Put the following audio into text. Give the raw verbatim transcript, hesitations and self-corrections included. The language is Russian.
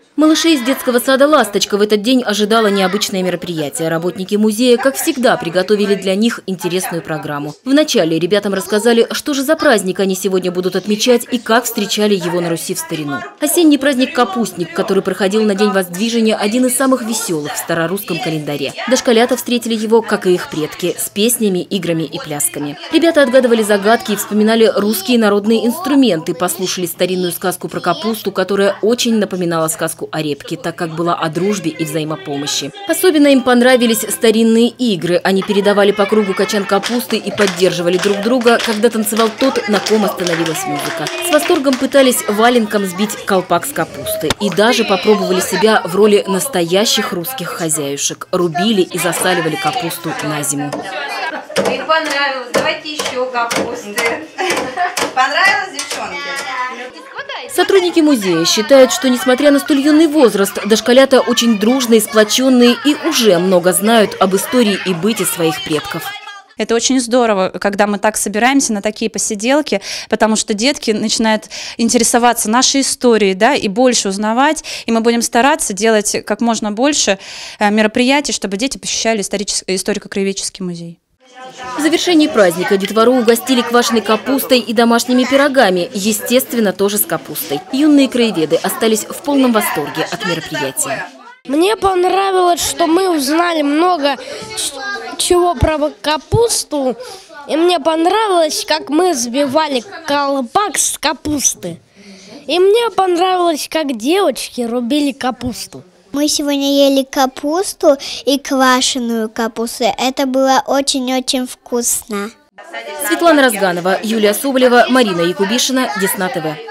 Малышей из детского сада «Ласточка» в этот день ожидало необычное мероприятие. Работники музея, как всегда, приготовили для них интересную программу. Вначале ребятам рассказали, что же за праздник они сегодня будут отмечать и как встречали его на Руси в старину. Осенний праздник «Капустник», который проходил на День Воздвижения, один из самых веселых в старорусском календаре. Дошколята встретили его, как и их предки, с песнями, играми и плясками. Ребята отгадывали загадки и вспоминали русские народные инструменты, послушали старинную сказку про капусту, которая очень напоминала сказку о репке, так как была о дружбе и взаимопомощи. Особенно им понравились старинные игры. Они передавали по кругу качан капусты и поддерживали друг друга, когда танцевал тот, на ком остановилась музыка. С восторгом пытались валенком сбить колпак с капусты. И даже попробовали себя в роли настоящих русских хозяюшек. Рубили и засаливали капусту на зиму. Мне понравилось. Давайте еще капусты. Понравилось, девчонки? Сотрудники музея считают, что, несмотря на столь юный возраст, дошколята очень дружные, сплоченные и уже много знают об истории и быте своих предков. Это очень здорово, когда мы так собираемся на такие посиделки, потому что детки начинают интересоваться нашей историей, да, и больше узнавать. И мы будем стараться делать как можно больше мероприятий, чтобы дети посещали историко-краеведческий музей. В завершении праздника детвору угостили квашеной капустой и домашними пирогами, естественно, тоже с капустой. Юные краеведы остались в полном восторге от мероприятия. Мне понравилось, что мы узнали много чего про капусту, и мне понравилось, как мы сбивали колпак с капусты. И мне понравилось, как девочки рубили капусту. Мы сегодня ели капусту и квашеную капусту. Это было очень-очень вкусно. Светлана Разганова, Юлия Соболева, Марина Якубишина, Десна ТВ.